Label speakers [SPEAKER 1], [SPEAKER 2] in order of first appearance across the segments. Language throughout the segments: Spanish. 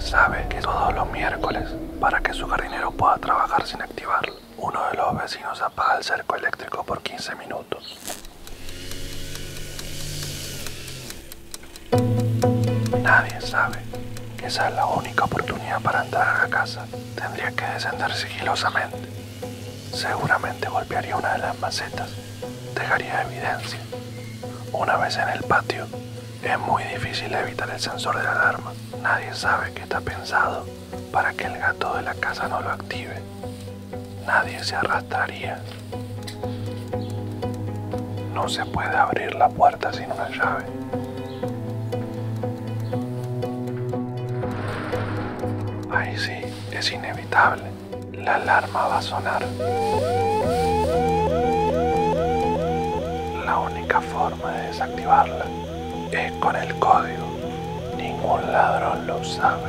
[SPEAKER 1] sabe que todos los miércoles, para que su jardinero pueda trabajar sin activarlo, uno de los vecinos apaga el cerco eléctrico por 15 minutos. Nadie sabe que esa es la única oportunidad para entrar a la casa. Tendría que descender sigilosamente. Seguramente golpearía una de las macetas. Dejaría evidencia. Una vez en el patio, es muy difícil evitar el sensor de la alarma. Nadie sabe que está pensado para que el gato de la casa no lo active. Nadie se arrastraría. No se puede abrir la puerta sin una llave. Ahí sí, es inevitable. La alarma va a sonar. La única forma de desactivarla es con el código. Ningún ladrón lo sabe.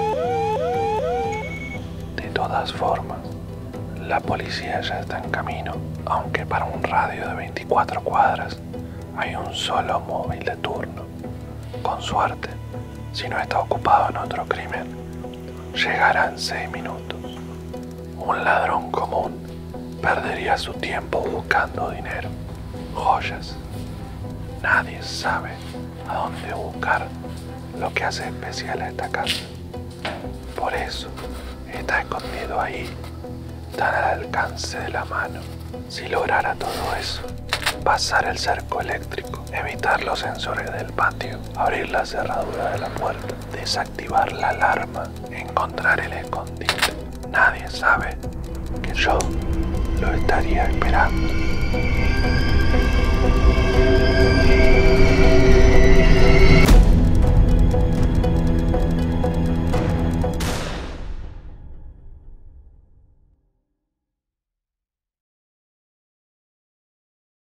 [SPEAKER 1] De todas formas, la policía ya está en camino, aunque para un radio de 24 cuadras hay un solo móvil de turno. Con suerte, si no está ocupado en otro crimen, llegará en 6 minutos. Un ladrón común perdería su tiempo buscando dinero, joyas. Nadie sabe a dónde buscar lo que hace especial a esta casa. Por eso está escondido ahí, tan al alcance de la mano. Si lograra todo eso, pasar el cerco eléctrico, evitar los sensores del patio, abrir la cerradura de la puerta, desactivar la alarma, encontrar el escondite, nadie sabe que yo lo estaría esperando.